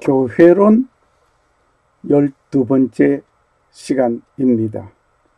교회론 12번째 시간입니다.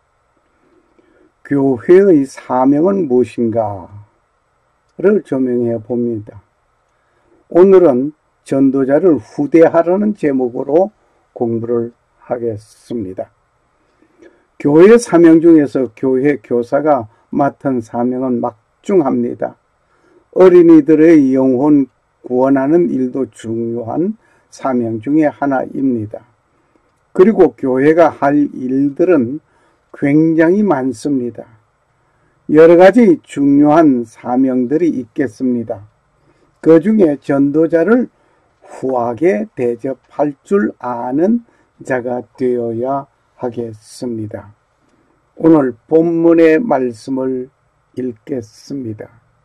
교회의 사명은 무엇인가를 조명해 봅니다. 오늘은 전도자를 후대하라는 제목으로 공부를 하겠습니다. 교회 사명 중에서 교회 교사가 맡은 사명은 막중합니다. 어린이들의 영혼 구원하는 일도 중요한 사명 중에 하나입니다. 그리고 교회가 할 일들은 굉장히 많습니다. 여러 가지 중요한 사명들이 있겠습니다. 그 중에 전도자를 후하게 대접할 줄 아는 자가 되어야 하겠습니다. 오늘 본문의 말씀을 읽겠습니다.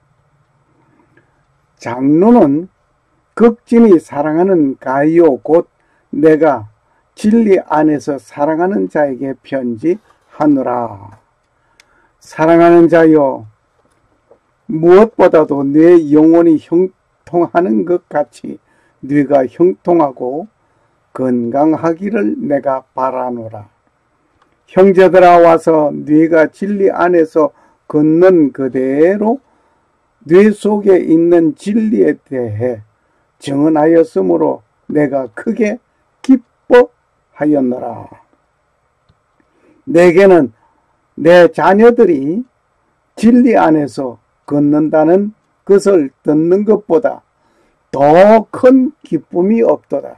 장로는 극진히 사랑하는 가이오 곧 내가 진리 안에서 사랑하는 자에게 편지하노라. 사랑하는 자여, 무엇보다도 내 영혼이 형통하는 것 같이 네가 형통하고 건강하기를 내가 바라노라. 형제들아 와서 네가 진리 안에서 걷는 그대로 뇌 속에 있는 진리에 대해 증언하였으므로 내가 크게 기뻐하였노라. 내게는 내 자녀들이 진리 안에서 걷는다는 것을 듣는 것보다 더 큰 기쁨이 없도다.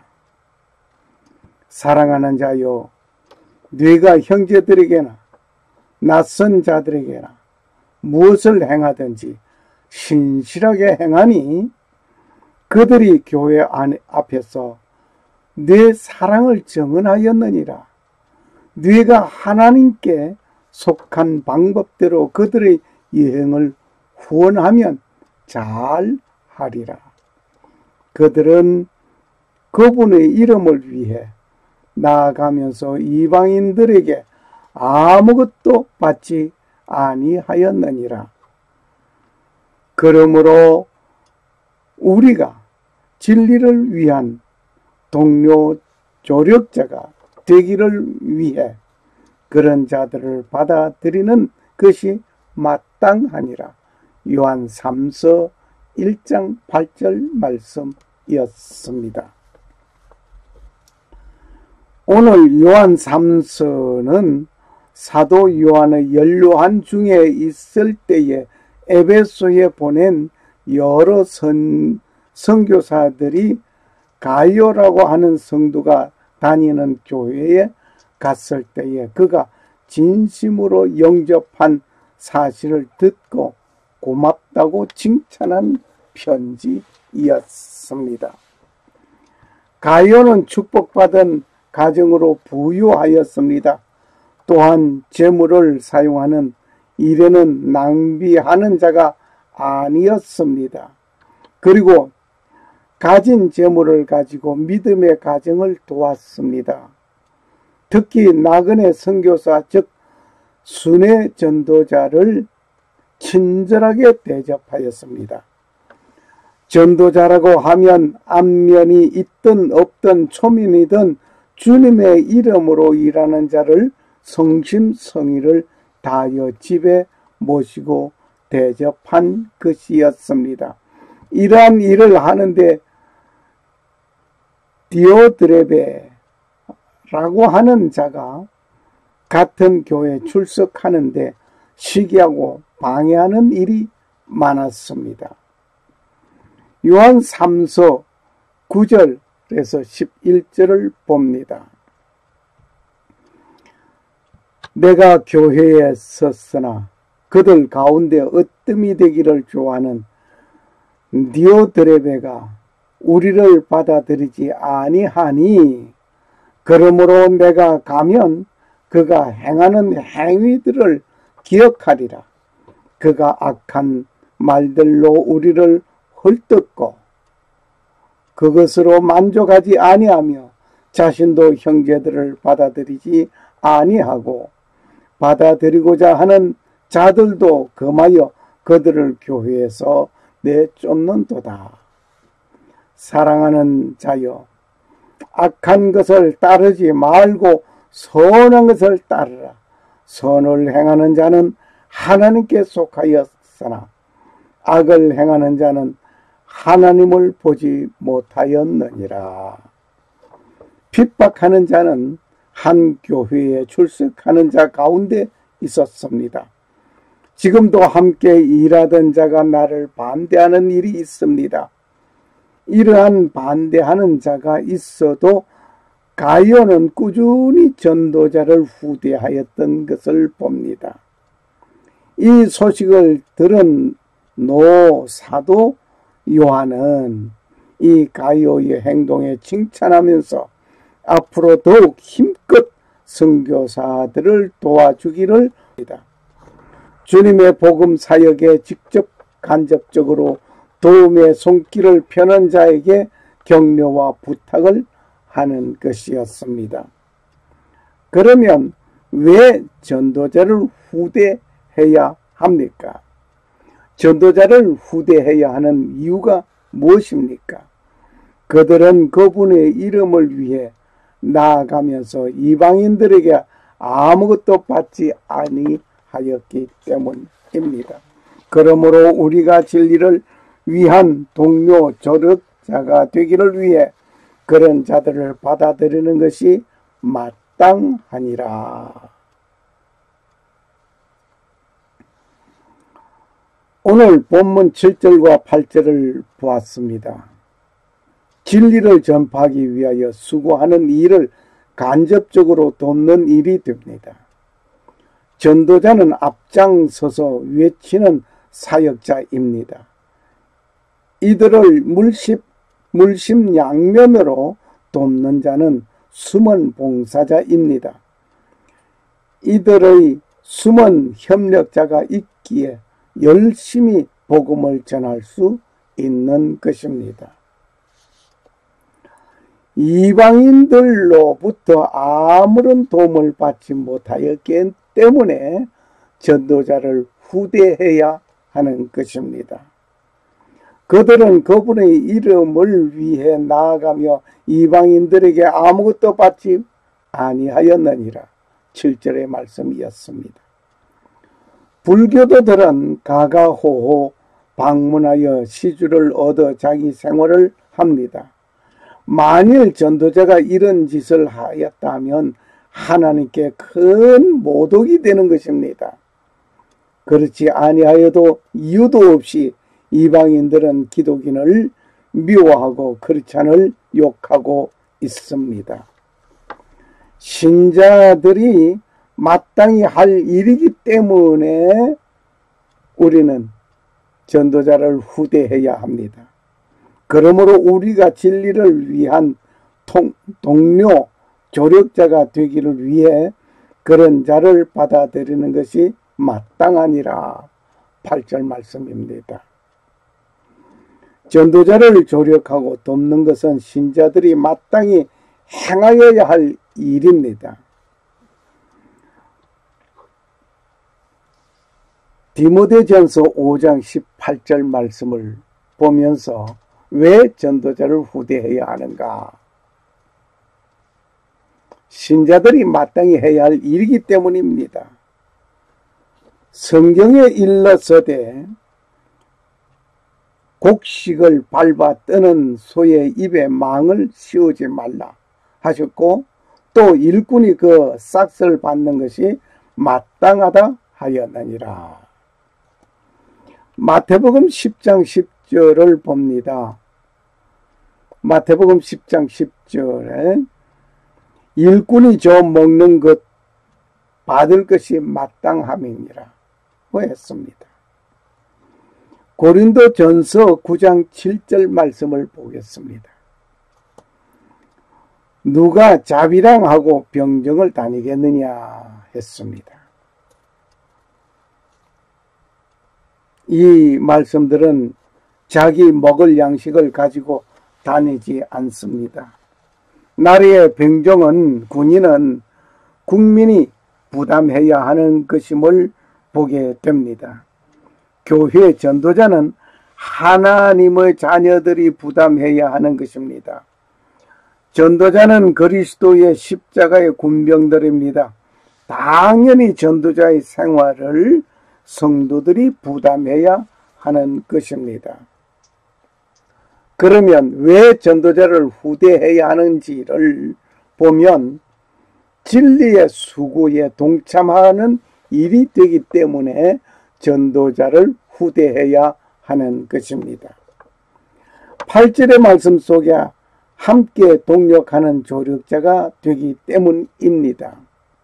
사랑하는 자여, 네가 형제들에게나 낯선 자들에게나 무엇을 행하든지 신실하게 행하니 그들이 교회 앞에서 네 사랑을 증언하였느니라. 네가 하나님께 속한 방법대로 그들의 여행을 후원하면 잘 하리라. 그들은 그분의 이름을 위해 나아가면서 이방인들에게 아무것도 받지 아니하였느니라. 그러므로 우리가 진리를 위한 동료 조력자가 되기를 위해 그런 자들을 받아들이는 것이 마땅하니라. 요한 3서 1장 8절 말씀이었습니다. 오늘 요한 3서는 사도 요한의 연로한 중에 있을 때에 에베소에 보낸 여러 선교사들이 가이오라고 하는 성도가 다니는 교회에 갔을 때에 그가 진심으로 영접한 사실을 듣고 고맙다고 칭찬한 편지이었습니다. 가이오는 축복받은 가정으로 부유하였습니다. 또한 재물을 사용하는 일에는 낭비하는 자가 아니었습니다. 그리고 가진 재물을 가지고 믿음의 가정을 도왔습니다. 특히 나그네 선교사 즉 순회 전도자를 친절하게 대접하였습니다. 전도자라고 하면 안면이 있든 없든 초면이든 주님의 이름으로 일하는 자를 성심성의를 다하여 집에 모시고 대접한 것이었습니다. 이러한 일을 하는데 디오드레베라고 하는 자가 같은 교회에 출석하는데 시기하고 방해하는 일이 많았습니다. 요한 3서 9절에서 11절을 봅니다. 내가 교회에 섰으나 그들 가운데 으뜸이 되기를 좋아하는 디오드레베가 우리를 받아들이지 아니하니 그러므로 내가 가면 그가 행하는 행위들을 기억하리라. 그가 악한 말들로 우리를 헐뜯고 그것으로 만족하지 아니하며 자신도 형제들을 받아들이지 아니하고 받아들이고자 하는 자들도 금하여 그들을 교회에서 내쫓는도다. 사랑하는 자여, 악한 것을 따르지 말고 선한 것을 따르라. 선을 행하는 자는 하나님께 속하였으나 악을 행하는 자는 하나님을 보지 못하였느니라. 핍박하는 자는 한 교회에 출석하는 자 가운데 있었습니다. 지금도 함께 일하던 자가 나를 반대하는 일이 있습니다. 이러한 반대하는 자가 있어도 가룟은 꾸준히 전도자를 후대하였던 것을 봅니다. 이 소식을 들은 사도 요한은 이 가룟의 행동에 칭찬하면서 앞으로 더욱 힘껏 선교사들을 도와주기를 합니다. 주님의 복음 사역에 직접 간접적으로 도움의 손길을 펴는 자에게 격려와 부탁을 하는 것이었습니다. 그러면 왜 전도자를 후대해야 합니까? 전도자를 후대해야 하는 이유가 무엇입니까? 그들은 그분의 이름을 위해 나아가면서 이방인들에게 아무것도 받지 아니하였기 때문입니다. 그러므로 우리가 진리를 위한 동료 조력자가 되기를 위해 그런 자들을 받아들이는 것이 마땅하니라. 오늘 본문 7절과 8절을 보았습니다. 진리를 전파하기 위하여 수고하는 일을 간접적으로 돕는 일이 됩니다. 전도자는 앞장서서 외치는 사역자입니다. 이들을 물심양면으로 돕는 자는 숨은 봉사자입니다. 이들의 숨은 협력자가 있기에 열심히 복음을 전할 수 있는 것입니다. 이방인들로부터 아무런 도움을 받지 못하였기 때문에 전도자를 후대해야 하는 것입니다. 그들은 그분의 이름을 위해 나아가며 이방인들에게 아무것도 받지 아니하였느니라. 7절의 말씀이었습니다. 불교도들은 가가호호 방문하여 시주를 얻어 자기 생활을 합니다. 만일 전도자가 이런 짓을 하였다면 하나님께 큰 모독이 되는 것입니다. 그렇지 아니하여도 이유도 없이 이방인들은 기독인을 미워하고 크리스찬을 욕하고 있습니다. 신자들이 마땅히 할 일이기 때문에 우리는 전도자를 후대해야 합니다. 그러므로 우리가 진리를 위한 동료, 조력자가 되기를 위해 그런 자를 받아들이는 것이 마땅하니라. 8절 말씀입니다. 전도자를 조력하고 돕는 것은 신자들이 마땅히 행하여야 할 일입니다. 디모데전서 5장 18절 말씀을 보면서 왜 전도자를 후대해야 하는가? 신자들이 마땅히 해야 할 일이기 때문입니다. 성경에 일렀으되 곡식을 밟아 뜨는 소의 입에 망을 씌우지 말라 하셨고, 또 일꾼이 그 싹을 받는 것이 마땅하다 하였느니라. 마태복음 10장 10절을 봅니다. 마태복음 10장 10절에 일꾼이 저 먹는 것 받을 것이 마땅함이니라 했습니다. 고린도전서 9장 7절 말씀을 보겠습니다. 누가 자비랑하고 병정을 다니겠느냐 했습니다. 이 말씀들은 자기 먹을 양식을 가지고 다니지 않습니다. 나라의 병정은, 군인은 국민이 부담해야 하는 것임을 보게 됩니다. 교회 전도자는 하나님의 자녀들이 부담해야 하는 것입니다. 전도자는 그리스도의 십자가의 군병들입니다. 당연히 전도자의 생활을 성도들이 부담해야 하는 것입니다. 그러면 왜 전도자를 후대해야 하는지를 보면 진리의 수고에 동참하는 일이 되기 때문에 전도자를 후대해야 하는 것입니다. 8절의 말씀 속에 함께 동력하는 조력자가 되기 때문입니다.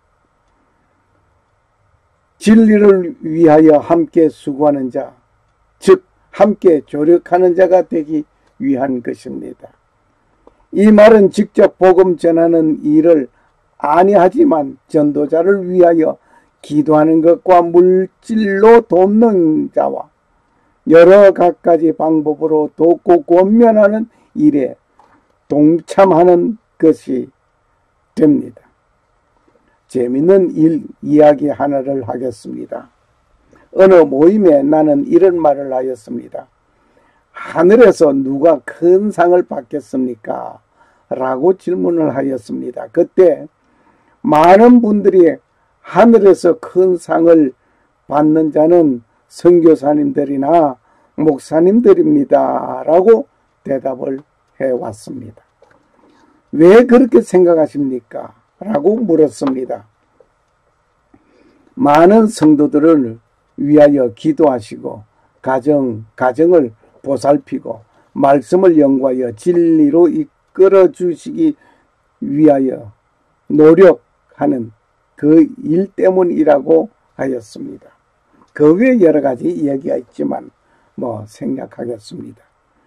진리를 위하여 함께 수고하는 자, 즉 함께 조력하는 자가 되기 위한 것입니다. 이 말은 직접 복음 전하는 일을 아니하지만 전도자를 위하여 기도하는 것과 물질로 돕는 자와 여러 갖가지 방법으로 돕고 권면하는 일에 동참하는 것이 됩니다. 재미있는 이야기 하나를 하겠습니다. 어느 모임에 나는 이런 말을 하였습니다. 하늘에서 누가 큰 상을 받겠습니까? 라고 질문을 하였습니다. 그때 많은 분들이 하늘에서 큰 상을 받는 자는 선교사님들이나 목사님들입니다. 라고 대답을 해왔습니다. 왜 그렇게 생각하십니까? 라고 물었습니다. 많은 성도들을 위하여 기도하시고 가정을 보살피고 말씀을 연구하여 진리로 이끌어 주시기 위하여 노력하는 그 일 때문이라고 하였습니다. 그 외에 여러 가지 이야기가 있지만 생략하겠습니다.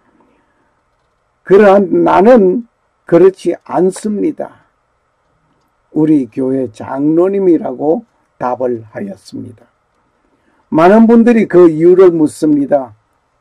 그러한 나는 그렇지 않습니다. 우리 교회 장로님이라고 답을 하였습니다. 많은 분들이 그 이유를 묻습니다.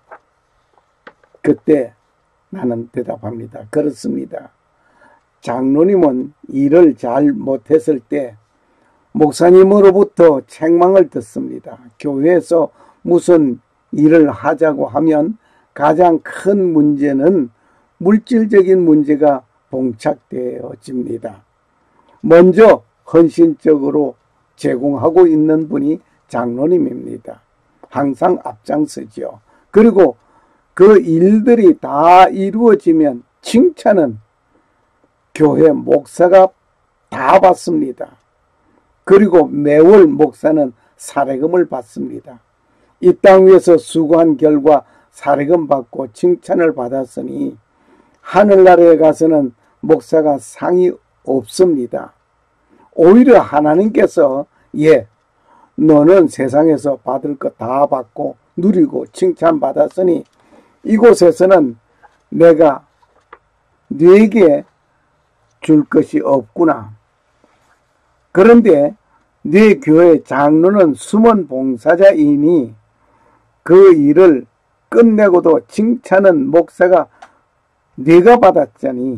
그때 나는 대답합니다. 그렇습니다. 장로님은 일을 잘 못했을 때 목사님으로부터 책망을 듣습니다. 교회에서 무슨 일을 하자고 하면 가장 큰 문제는 물질적인 문제가 봉착되어집니다. 먼저 헌신적으로 제공하고 있는 분이 장로님입니다. 항상 앞장서죠. 그리고 그 일들이 다 이루어지면 칭찬은 교회 목사가 다 받습니다. 그리고 매월 목사는 사례금을 받습니다. 이 땅 위에서 수고한 결과 사례금 받고 칭찬을 받았으니 하늘나라에 가서는 목사가 상이 없습니다. 오히려 하나님께서 너는 세상에서 받을 것 다 받고 누리고 칭찬받았으니 이곳에서는 내가 네게 줄 것이 없구나. 그런데 네 교회 장로는 숨은 봉사자이니 그 일을 끝내고도 칭찬은 목사가 네가 받았자니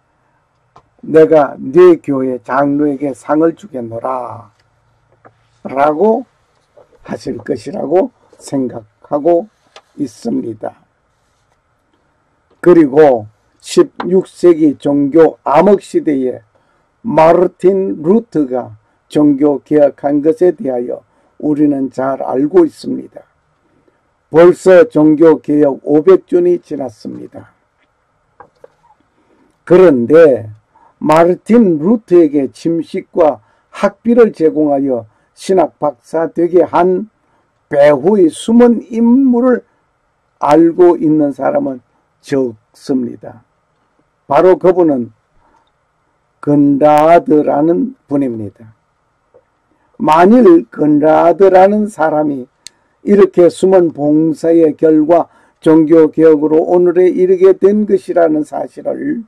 내가 네 교회 장로에게 상을 주겠노라 라고 하실 것이라고 생각하고 있습니다. 그리고 16세기 종교 암흑시대에 마르틴 루터가 종교 개혁한 것에 대하여 우리는 잘 알고 있습니다. 벌써 종교 개혁 500주년이 지났습니다. 그런데 마르틴 루터에게 침식과 학비를 제공하여 신학 박사 되게 한 배후의 숨은 인물을 알고 있는 사람은 적습니다. 바로 그분은 건라드라는 분입니다. 만일 건라드라는 사람이 이렇게 숨은 봉사의 결과 종교개혁으로 오늘에 이르게 된 것이라는 사실을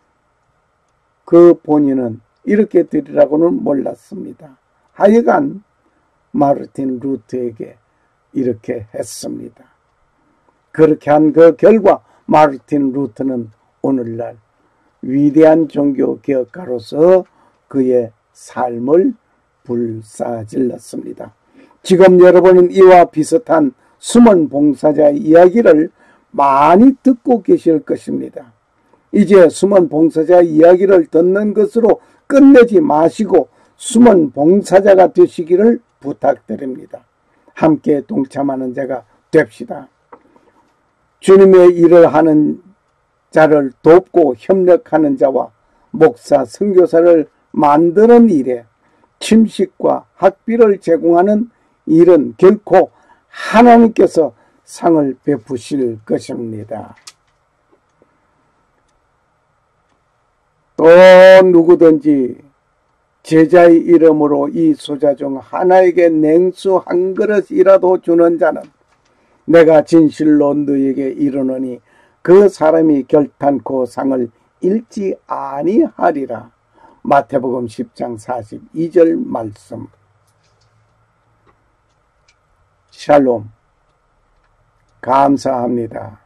그 본인은 이렇게 되리라고는 몰랐습니다. 하여간 마르틴 루터에게 이렇게 했습니다. 그렇게 한 그 결과 마르틴 루터는 오늘날 위대한 종교개혁가로서 그의 삶을 불사질렀습니다. 지금 여러분은 이와 비슷한 숨은 봉사자의 이야기를 많이 듣고 계실 것입니다. 이제 숨은 봉사자 이야기를 듣는 것으로 끝내지 마시고 숨은 봉사자가 되시기를 부탁드립니다. 함께 동참하는 자가 됩시다. 주님의 일을 하는 자를 돕고 협력하는 자와 목사, 선교사를 만드는 일에 침식과 학비를 제공하는 일은 결코 하나님께서 상을 베푸실 것입니다. 또 누구든지 제자의 이름으로 이 소자 중 하나에게 냉수 한 그릇이라도 주는 자는 내가 진실로 너에게 이르노니 그 사람이 결탄코 상을 잃지 아니하리라. 마태복음 10장 42절 말씀. 샬롬. 감사합니다.